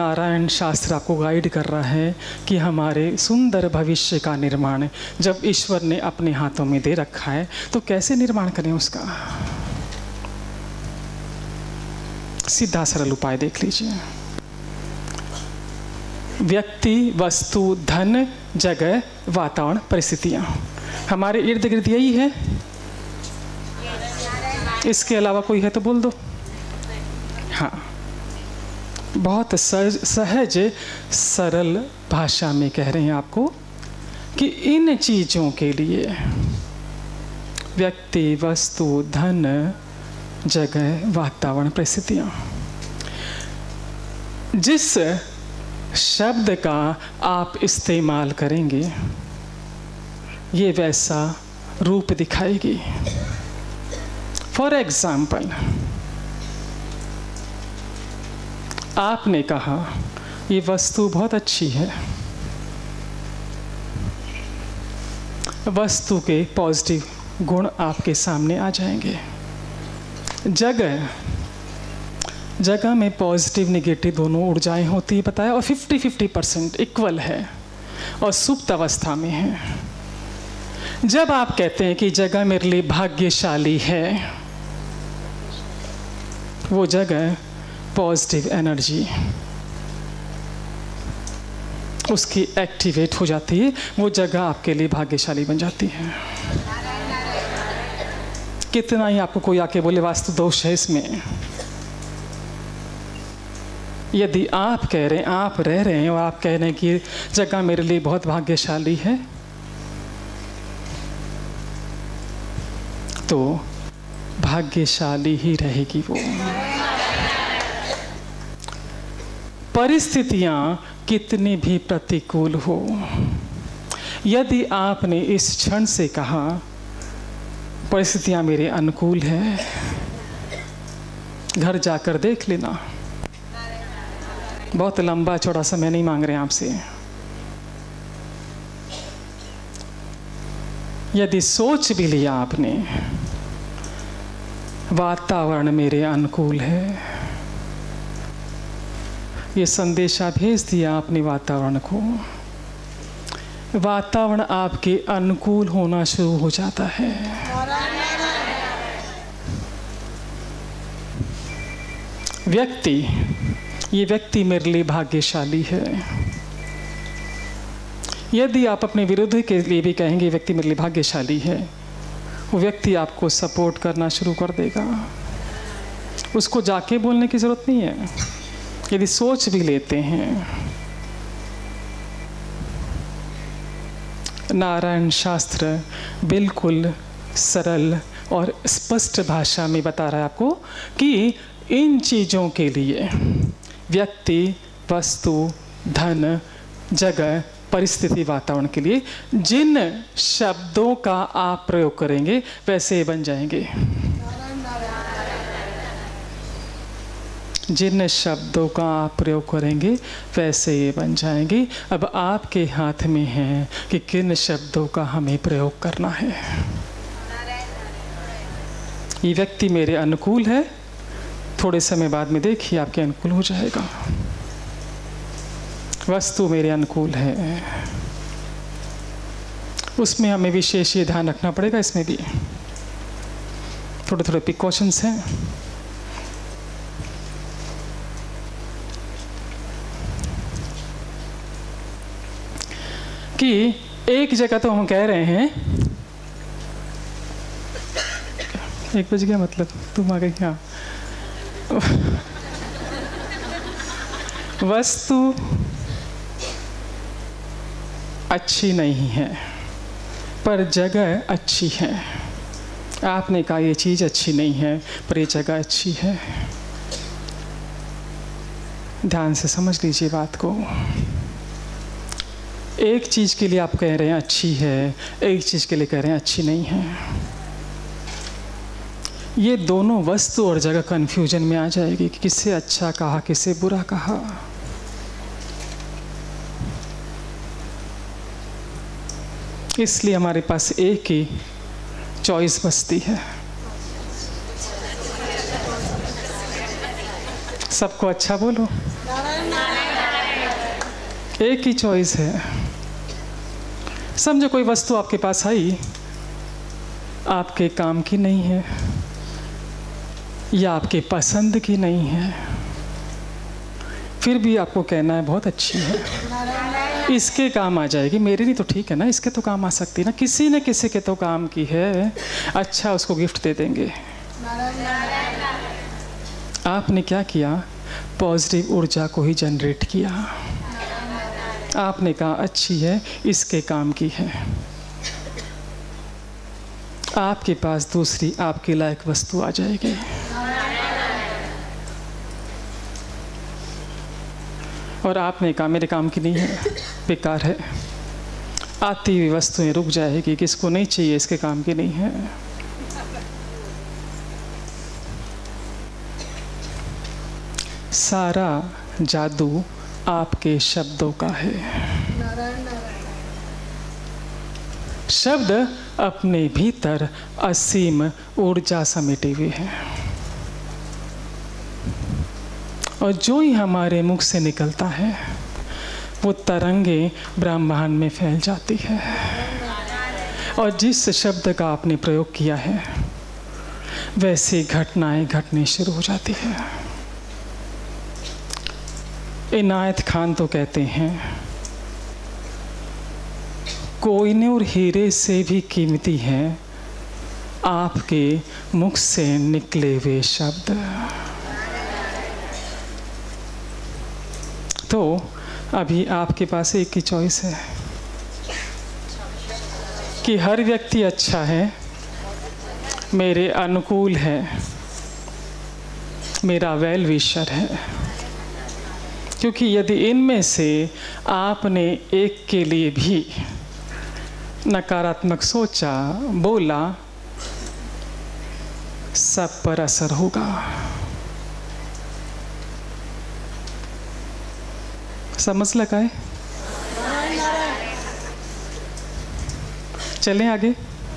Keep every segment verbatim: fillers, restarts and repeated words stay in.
नारायण शास्त्र आपको गाइड कर रहा है कि हमारे सुंदर भविष्य का निर्माण जब ईश्वर ने अपने हाथों में दे रखा है तो कैसे निर्माण करें उसका। सीधा सरल उपाय देख लीजिए। व्यक्ति, वस्तु, धन, जगह, वातावरण, परिस्थितियां, हमारे इर्द गिर्द यही है। इसके अलावा कोई है तो बोल दो। हाँ, बहुत सहज सहज सरल भाषा में कह रहे हैं आपको कि इन चीज़ों के लिए व्यक्ति, वस्तु, धन, जगह, वातावरण, परिस्थितियाँ, जिस शब्द का आप इस्तेमाल करेंगे ये वैसा रूप दिखाएगी। फॉर एग्जाम्पल, आपने कहा ये वस्तु बहुत अच्छी है, वस्तु के पॉजिटिव गुण आपके सामने आ जाएंगे। जगह जगह में पॉजिटिव नेगेटिव दोनों ऊर्जाएं होती है बताया, और फिफ्टी फिफ्टी परसेंट इक्वल है और सुप्त अवस्था में है। जब आप कहते हैं कि जगह मेरे लिए भाग्यशाली है, वो जगह पॉजिटिव एनर्जी उसकी एक्टिवेट हो जाती है, वो जगह आपके लिए भाग्यशाली बन जाती है। कितना ही आपको कोई आके बोले वास्तु दोष है इसमें, यदि आप कह रहे हैं, आप रह रहे हैं और आप कह रहे हैं कि जगह मेरे लिए बहुत भाग्यशाली है, तो भाग्यशाली ही रहेगी वो। परिस्थितियां कितनी भी प्रतिकूल हो, यदि आपने इस क्षण से कहा परिस्थितियां मेरे अनुकूल है, घर जाकर देख लेना। बहुत लंबा चौड़ा समय नहीं मांग रहे आपसे। यदि सोच भी लिया आपने वातावरण मेरे अनुकूल है, ये संदेशा भेज दिया आपने वातावरण को, वातावरण आपके अनुकूल होना शुरू हो जाता है। व्यक्ति, ये व्यक्ति मेरे लिए भाग्यशाली है। यदि आप अपने विरुद्ध के लिए भी कहेंगे व्यक्ति मेरे लिए भाग्यशाली है, वो व्यक्ति आपको सपोर्ट करना शुरू कर देगा। उसको जाके बोलने की ज़रूरत नहीं है। यदि सोच भी लेते हैं, नारायण शास्त्र बिल्कुल सरल और स्पष्ट भाषा में बता रहा है आपको कि इन चीज़ों के लिए व्यक्ति, वस्तु, धन, जगह, परिस्थिति, वातावरण के लिए जिन शब्दों का आप प्रयोग करेंगे वैसे बन जाएंगे। जिन शब्दों का आप प्रयोग करेंगे वैसे ये बन जाएंगे। अब आपके हाथ में है कि किन शब्दों का हमें प्रयोग करना है। ये व्यक्ति मेरे अनुकूल है, थोड़े समय बाद में देखिए आपके अनुकूल हो जाएगा। वस्तु मेरे अनुकूल है, उसमें हमें विशेष ये ध्यान रखना पड़ेगा। इसमें भी थोड़े थोड़े प्रिकॉशंस हैं। कि एक जगह तो हम कह रहे हैं, एक बज गया मतलब तुम आ गई क्या? वस्तु अच्छी नहीं है पर जगह अच्छी है। आपने कहा ये चीज़ अच्छी नहीं है पर ये जगह अच्छी है। ध्यान से समझ लीजिए बात को। एक चीज़ के लिए आप कह रहे हैं अच्छी है, एक चीज़ के लिए कह रहे हैं अच्छी नहीं है। ये दोनों वस्तु और जगह कन्फ्यूजन में आ जाएगी कि किसे अच्छा कहा, किसे बुरा कहा। इसलिए हमारे पास एक ही चॉइस बचती है। सबको अच्छा बोलो। एक ही चॉइस है। समझो कोई वस्तु आपके पास आई, आपके काम की नहीं है या आपके पसंद की नहीं है, फिर भी आपको कहना है बहुत अच्छी है, इसके काम आ जाएगी, मेरे नहीं तो ठीक है ना, इसके तो काम आ सकती है ना, किसी न किसी के तो काम की है, अच्छा उसको गिफ्ट दे देंगे। आपने क्या किया? पॉजिटिव ऊर्जा को ही जनरेट किया। आपने कहा अच्छी है, इसके काम की है। आपके पास दूसरी आपके लायक वस्तु आ जाएगी। और आपने कहा मेरे काम की नहीं है, बेकार है, आती हुई वस्तुएं रुक जाएगी, किसको नहीं चाहिए, इसके काम की नहीं है। सारा जादू आपके शब्दों का है। शब्द अपने भीतर असीम ऊर्जा समेटे हुए हैं और जो ही हमारे मुख से निकलता है वो तरंगे ब्रह्मांड में फैल जाती है। और जिस शब्द का आपने प्रयोग किया है वैसी घटनाएं घटने शुरू हो जाती है। इनायत खान तो कहते हैं कोहिनूर हीरे से भी कीमती है आपके मुख से निकले हुए शब्द। तो अभी आपके पास एक ही चॉइस है कि हर व्यक्ति अच्छा है, मेरे अनुकूल है, मेरा वेल विशर है, क्योंकि यदि इनमें से आपने एक के लिए भी नकारात्मक सोचा, बोला, सब पर असर होगा। समझ लगा है? चलें आगे।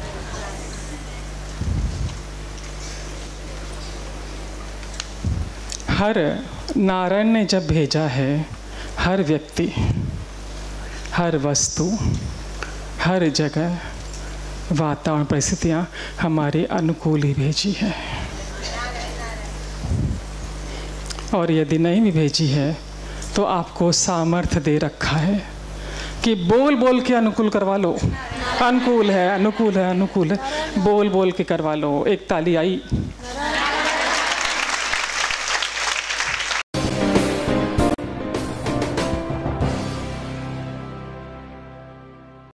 हर नारायण ने जब भेजा है, हर व्यक्ति, हर वस्तु, हर जगह, वातावरण, परिस्थितियाँ हमारे अनुकूल ही भेजी है। और यदि नहीं भी भेजी है तो आपको सामर्थ्य दे रखा है कि बोल बोल के अनुकूल करवा लो। अनुकूल है, अनुकूल है, अनुकूल है, बोल बोल के करवा लो। एक ताली आई,